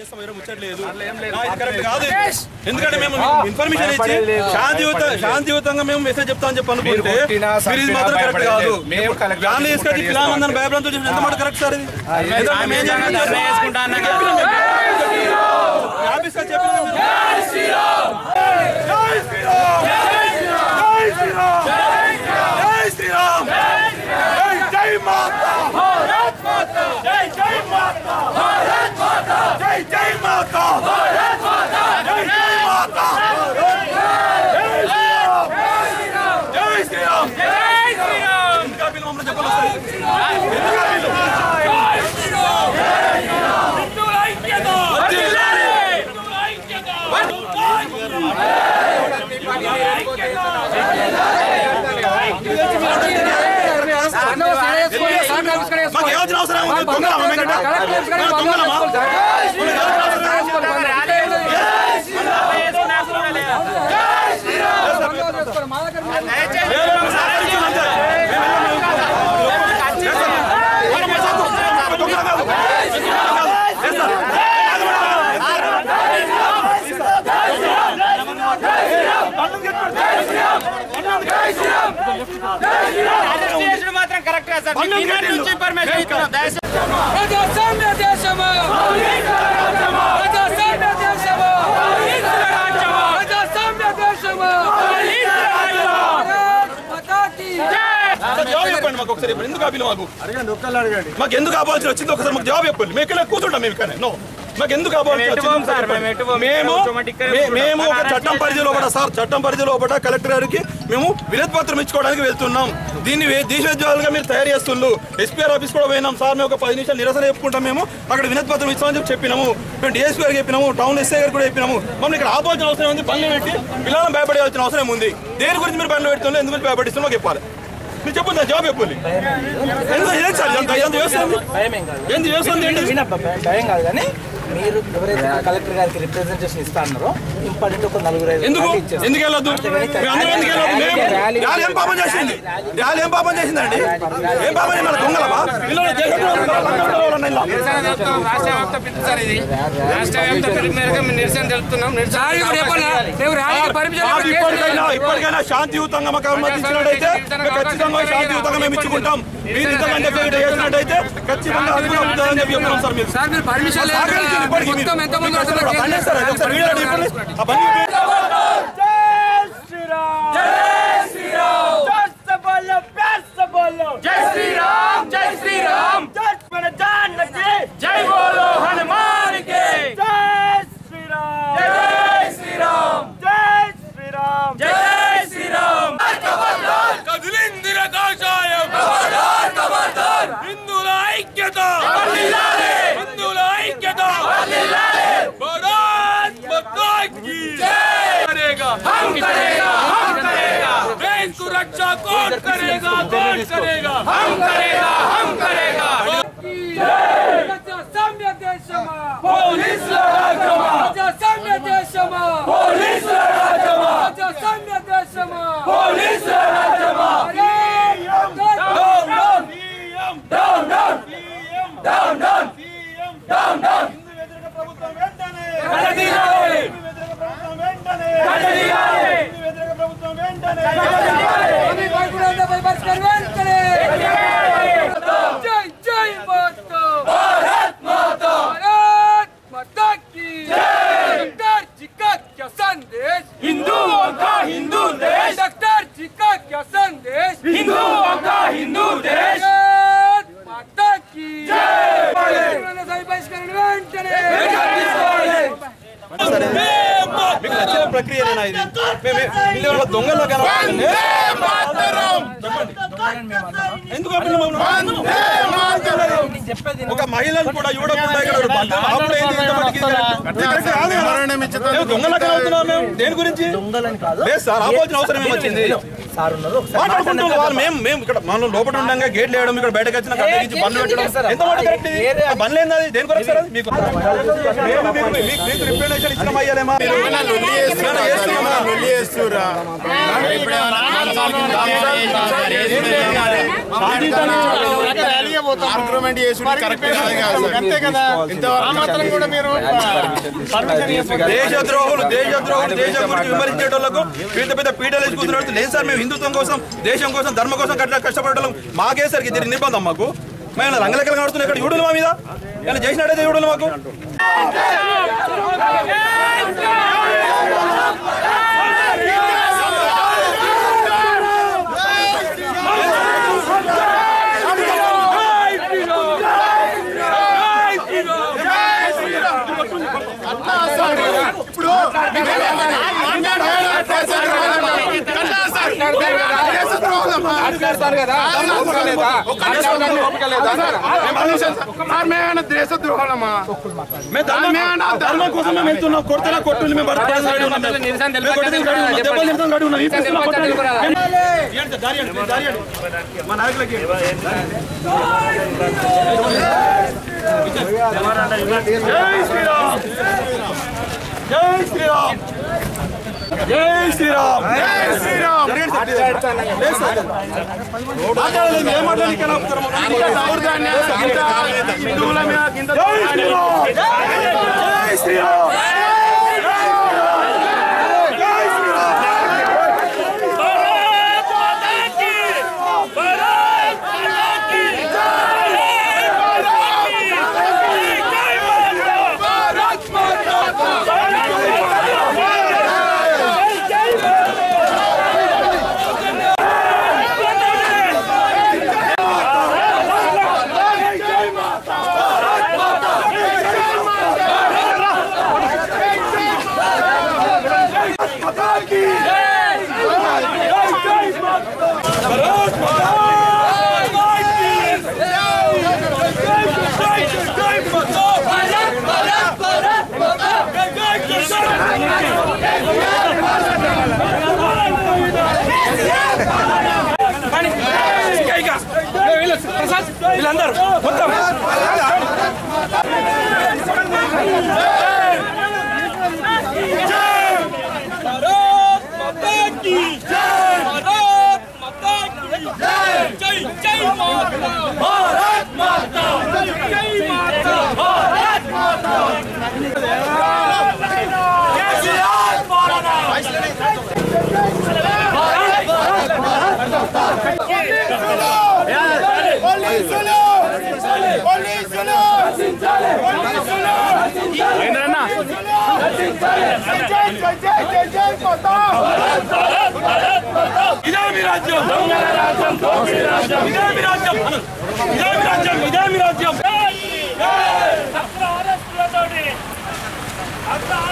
ముచ్చట్లేదు ఎందుకంటే మేము ఇన్ఫర్మేషన్ ఇచ్చి శాంతియుతంగా మేము మెసేజ్ చెప్తామని చెప్పి అనుకుంటే మీరు మాత్రం కరెక్ట్ కాదు. ఫ్యాన్ తీసుకొచ్చి పిల్లలందరినీ భయభ్రాంతులు చేసిన ఎంత మాట కరెక్ట్ సార్ ఇది? మాత్రం కరెక్ట్ సార్ మాకు ఒకసారి ఎందుకు ఆపిలు మాకు ఎందుకు ఆపాల్సి వచ్చింది ఒకసారి మాకు జవాబు చెప్పండి. మేము ఇక్కడ కూర్చుంటాం. మేము ఇక్కడ మాకు ఎందుకు మేము ఒక చట్టం పరిధిలో సార్ చట్టం పరిధిలో కలెక్టర్ గారికి మేము వినతి పత్రం ఇచ్చుకోవడానికి వెళ్తున్నాం. దీన్ని దేశోద్యోగాలుగా మీరు తయారు చేస్తున్నారు. ఎస్పీఆర్ ఆఫీస్ కూడా పోయినాం సార్. మేము ఒక 10 నిమిషాలు నిరసన చెప్పుకుంటాం. మేము అక్కడ వినతి పత్రం ఇస్తామని చెప్పినాము. మేము డిఎస్పీ గారికి చెప్పినాము. టౌన్ ఎస్ఐ గారు కూడా చెప్పినాము. మమ్మల్ని ఇక్కడ ఆపాల్సిన అవసరం ఉంది. బండ్లు పెట్టి పిల్లలను భయపడాల్సిన అవసరం ఉంది. దేని గురించి మీరు బండ్లు పెడుతున్నారు? ఎందుకు భయపడిస్తున్నా మాకు చెప్పాలి. మీరు చెప్పండి జవాబు చెప్పండి. భయం కాదు కానీ మీరు ఎవరైతే కలెక్టర్ గారికి రిప్రజెంటేషన్ ఇస్తా అన్నారో ఇంపార్టెంట్ ఒక 4-5 ఎందుకు వెళ్ళొద్దు? ఏం పాపం చేసింది? ఏం పాపం చేసిందండి? ఏం పాపం దొంగలమా? ఇప్పటికైనా శాంతియుతంగా మాకు అనుమతించినట్టయితే ఖచ్చితంగా శాంతియుతంగా మేము ఇచ్చుకుంటాం. మీరు ఇంతకంటే చేసినట్టయితే ఖచ్చితంగా అద్భుతం చెప్పి చెప్తున్నాం సార్. మీరు रक्षा कौन करेगा? कौन करेगा? हम करेगा, हम करेगा। साम्य देशमा पोलीस लढाजमा साम्य देशमा पोलीस लढाजमा साम्य देशमा पोलीस लढाजमा down down down down down down ప్రభుత్వం వెంటనే కడదీయాలి. ప్రభుత్వం వెంటనే కడదీయాలి. ప్రభుత్వం వెంటనే కడదీయాలి. అవి వైపురంద వైపర్స్కర్ వెంటనే జై జై మాతా భారత్ మాతా భారత్ माता की जय। डॉक्टर जी का क्या संदेश? हिंदुओं का हिंदू देश। डॉक्टर जी का क्या संदेश? हिंदुओं का हिंदू देश। माता की जय। ప్రక్రియ దొంగలో ఒక మహిళను కూడా చూడకుండా దొంగలగా అవుతున్నాం మేము. దేని గురించి లేదు సార్. ఆపోజిన అవసరం ఏమొచ్చింది? మాట్లాడుకుంటున్నాం వాళ్ళు. మేము ఇక్కడ మనం లోపల ఉండగా గేట్లు వేయడం, ఇక్కడ బయటకు వచ్చిన బండ్లు పెట్టడం ఎంత మాట కరెక్ట్? బండ్లు ఏంది? దేని కొరకు సార్? మీకు రిప్రజెంటేషన్ ఇచ్చిన అయ్యాలేమా? ఆర్గ్యుమెంట్ చేసి కరెక్ట్ అంతే కదా. ఇంతవరకు కూడా మీరు దేశద్రోహులు దేశం గురించి విమర్శించేటోళ్లకు పెద్ద పెద్ద పీటలు వేసుకుంటున్నట్టు లేదు సార్. మేము హిందుత్వం కోసం, దేశం కోసం, ధర్మం కోసం కష్టపడటం మాకే సార్ ఇది నిర్బంధం. మాకు మేము రంగలెక్కలు కడుతున్నాం. ఇక్కడ యూడులు మా మీద ఇలా చేసినట్టయితే యూడులు మాకు ధర్మం కోసం మేము వెళ్తున్నాం. కొడుతున్నా కొట్టు మేము మా నాయకులకి జై శ్రీరామ్, జై శ్రీరామ్, జై శ్రీరామ్. వీళ్ళందరూ మొత్తం రాజ్యం